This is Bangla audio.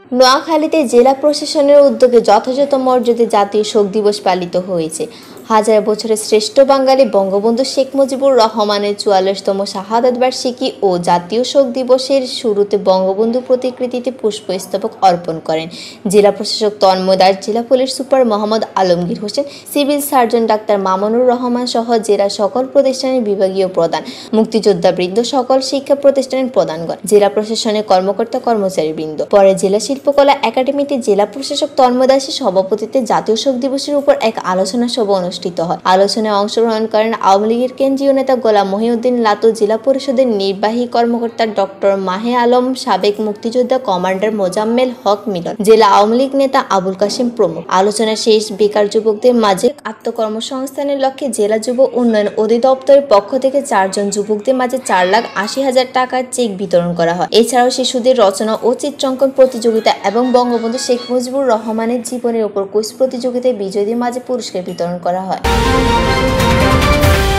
নোয়াখালীতে জেলা প্রশাসনের উদ্যোগে যথাযথ মর্যাদায় জাতীয় শোক দিবস পালিত হয়েছে। হাজার বছরের শ্রেষ্ঠ বাঙালি বঙ্গবন্ধু শেখ মুজিবুর রহমানের ৪৪তম শাহাদাত বার্ষিকী ও জাতীয় শোক দিবসের শুরুতে বঙ্গবন্ধু প্রতিকৃতিতে পুষ্পস্তবক অর্পণ করেন জেলা প্রশাসক তন্ময় দাস, জেলা police super Mohammad Alamgir Hossain, civil surgeon doctor Mamunur Rahman সহ জেলা সকল প্রতিষ্ঠানের বিভাগীয় প্রধান, মুক্তিযোদ্ধাবৃন্দ, সকল শিক্ষা প্রতিষ্ঠানের প্রধানগণ, জেলা প্রশাসনের কর্মকর্তা কর্মচারীবৃন্দ। পরে জেলা শিল্পকলা একাডেমিতে জেলা প্রশাসক তন্ময় দাসের সভাপতিত্বে জাতীয় শোক দিবসের উপর এক আলোচনা সভা অনুষ্ঠিত হয়। আলোচনায় অংশগ্রহণ করেন আওয়ামী লীগের কেন্দ্রীয় নেতা গোলাম মহিউদ্দিন লাতু, জেলা পরিষদের নির্বাহী কর্মকর্তা ডক্টর মাহে আলম, সাবেক মুক্তিযোদ্ধা কমান্ডার মোজাম্মেল হক মিলন, জেলা আওয়ামী লীগ নেতা আবুল কাশেম প্রমুখ। আলোচনা শেষ বেকার যুবকদের মাঝে আত্মকর্মসংস্থানের লক্ষ্যে জেলা যুব উন্নয়ন অধিদপ্তরের পক্ষ থেকে 4 জন যুবকদের মাঝে 4,80,000 টাকার চেক বিতরণ করা হয়। এছাড়াও শিশুদের রচনা ও চিত্রাঙ্কন প্রতিযোগিতা এবং বঙ্গবন্ধু শেখ মুজিবুর রহমানের জীবনের উপর কুইজ প্রতিযোগিতায় বিজয়ীদের মাঝে পুরস্কার বিতরণ করা হয়।